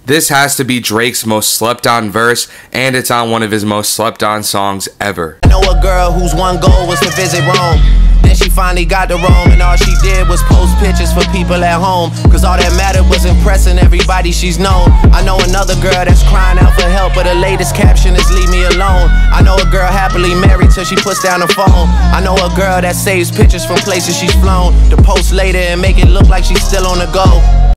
This has to be Drake's most slept on verse, and it's on one of his most slept on songs ever. I know a girl whose one goal was to visit Rome. Then she finally got to Rome, and all she did was post pictures for people at home. Cause all that mattered was impressing everybody she's known. I know another girl that's crying out for help, but her latest caption is leave me alone. I know a girl happily married till she puts down the phone. I know a girl that saves pictures from places she's flown to post later and make it look like she's still on the go.